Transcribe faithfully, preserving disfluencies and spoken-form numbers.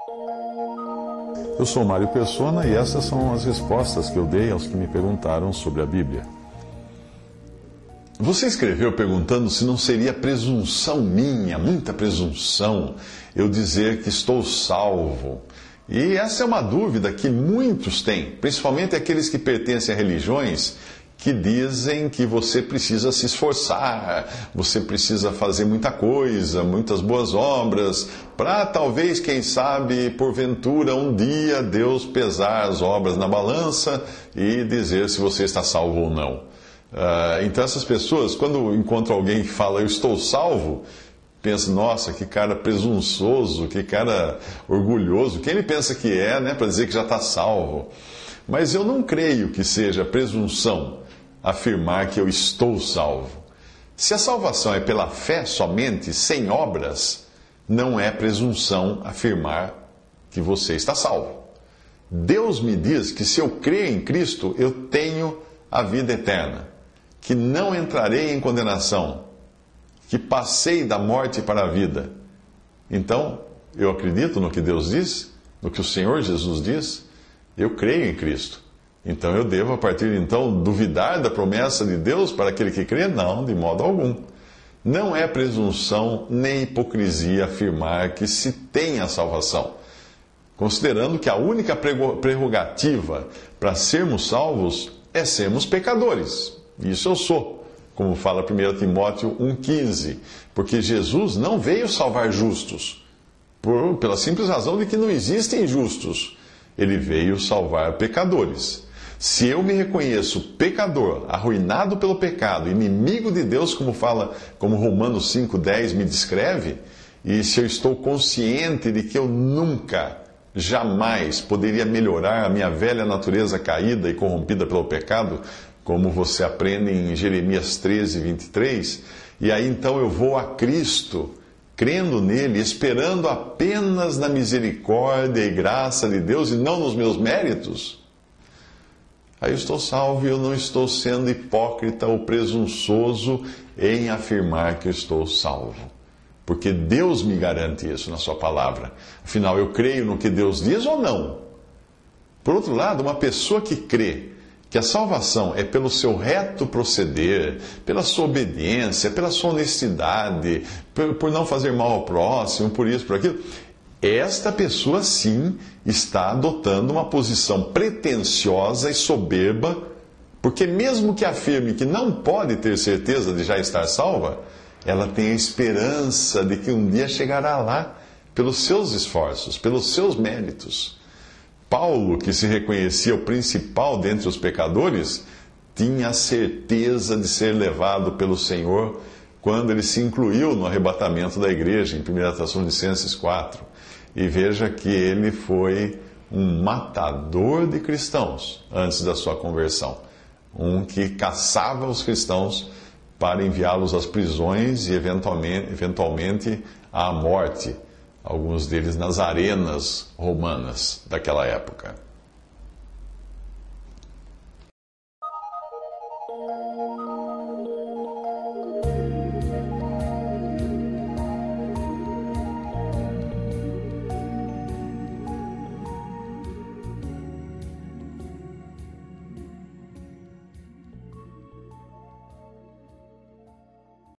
Eu sou Mário Persona e essas são as respostas que eu dei aos que me perguntaram sobre a Bíblia. Você escreveu perguntando se não seria presunção minha, muita presunção, eu dizer que estou salvo. E essa é uma dúvida que muitos têm, principalmente aqueles que pertencem a religiões que dizem que você precisa se esforçar, você precisa fazer muita coisa, muitas boas obras, para talvez, quem sabe, porventura, um dia Deus pesar as obras na balança e dizer se você está salvo ou não. Uh, então essas pessoas, quando encontram alguém que fala eu estou salvo, pensam, nossa, que cara presunçoso, que cara orgulhoso, quem ele pensa que é, né, para dizer que já está salvo? Mas eu não creio que seja presunção afirmar que eu estou salvo. Se a salvação é pela fé somente, sem obras, não é presunção afirmar que você está salvo. Deus me diz que se eu crer em Cristo, eu tenho a vida eterna, que não entrarei em condenação, que passei da morte para a vida. Então, eu acredito no que Deus diz, no que o Senhor Jesus diz, eu creio em Cristo. Então eu devo, a partir de então, duvidar da promessa de Deus para aquele que crê? Não, de modo algum. Não é presunção nem hipocrisia afirmar que se tem a salvação, considerando que a única prerrogativa para sermos salvos é sermos pecadores. Isso eu sou, como fala primeiro Timóteo um, quinze, porque Jesus não veio salvar justos, por, pela simples razão de que não existem justos. Ele veio salvar pecadores. Se eu me reconheço pecador, arruinado pelo pecado, inimigo de Deus, como fala, como Romanos cinco, dez me descreve, e se eu estou consciente de que eu nunca, jamais poderia melhorar a minha velha natureza caída e corrompida pelo pecado, como você aprende em Jeremias treze, vinte e três, e aí então eu vou a Cristo, crendo nele, esperando apenas na misericórdia e graça de Deus e não nos meus méritos, aí eu estou salvo e eu não estou sendo hipócrita ou presunçoso em afirmar que eu estou salvo. Porque Deus me garante isso na sua palavra. Afinal, eu creio no que Deus diz ou não? Por outro lado, uma pessoa que crê que a salvação é pelo seu reto proceder, pela sua obediência, pela sua honestidade, por, por não fazer mal ao próximo, por isso, por aquilo, esta pessoa sim está adotando uma posição pretensiosa e soberba, porque mesmo que afirme que não pode ter certeza de já estar salva, ela tem a esperança de que um dia chegará lá pelos seus esforços, pelos seus méritos. Paulo, que se reconhecia o principal dentre os pecadores, tinha a certeza de ser levado pelo Senhor quando ele se incluiu no arrebatamento da igreja, em primeira Tessalonicenses quatro. E veja que ele foi um matador de cristãos antes da sua conversão. Um que caçava os cristãos para enviá-los às prisões e eventualmente, eventualmente à morte. Alguns deles nas arenas romanas daquela época.